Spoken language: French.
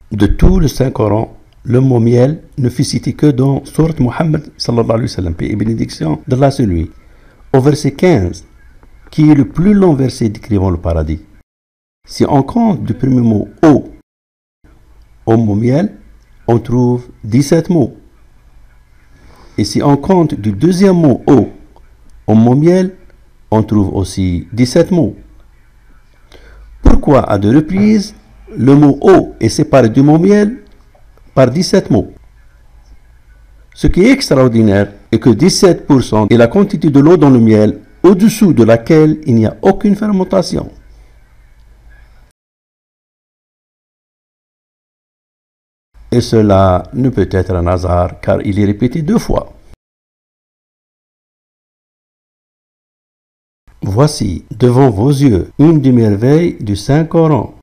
De tout le Saint-Coran, le mot miel ne fut cité que dans Sourate Muhammad sallallahu alayhi wa sallam, paix et bénédiction d'Allah sur lui, au verset 15, qui est le plus long verset décrivant le paradis. Si on compte du premier mot eau au mot miel, on trouve 17 mots. Et si on compte du deuxième mot eau au mot miel, on trouve aussi 17 mots. Pourquoi à deux reprises le mot eau est séparé du mot miel par 17 mots? Ce qui est extraordinaire est que 17% est la quantité de l'eau dans le miel au-dessous de laquelle il n'y a aucune fermentation. Et cela ne peut être un hasard car il est répété 2 fois. Voici devant vos yeux une des merveilles du Saint-Coran.